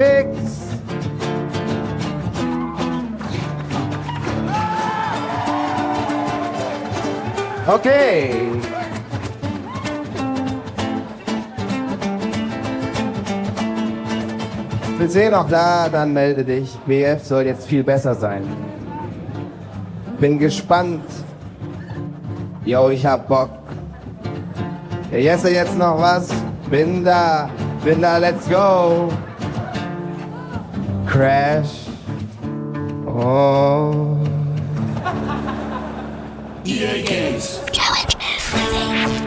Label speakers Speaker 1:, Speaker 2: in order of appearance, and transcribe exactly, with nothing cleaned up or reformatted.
Speaker 1: Fix. Okay. Bist du noch da? Dann melde dich. B F soll jetzt viel besser sein. Bin gespannt. Yo, ich hab Bock. Jesse, jetzt noch was? Bin da, bin da, let's go. Crash. Oh.
Speaker 2: E A Games.
Speaker 3: Challenge everything.